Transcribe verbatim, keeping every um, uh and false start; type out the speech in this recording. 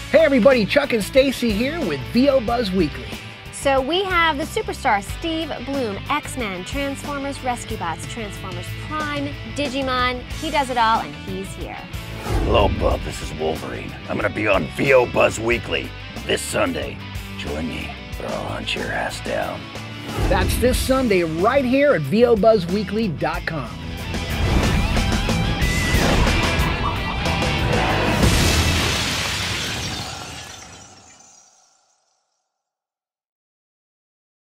Hey everybody, Chuck and Stacey here with V O Buzz Weekly. So we have the superstar Steve Blum, X-Men, Transformers Rescue Bots, Transformers Prime, Digimon. He does it all and he's here. Hello, bub. This is Wolverine. I'm gonna be on V O Buzz Weekly this Sunday. Join me, or I'll hunt your ass down. That's this Sunday right here at V O Buzz Weekly dot com.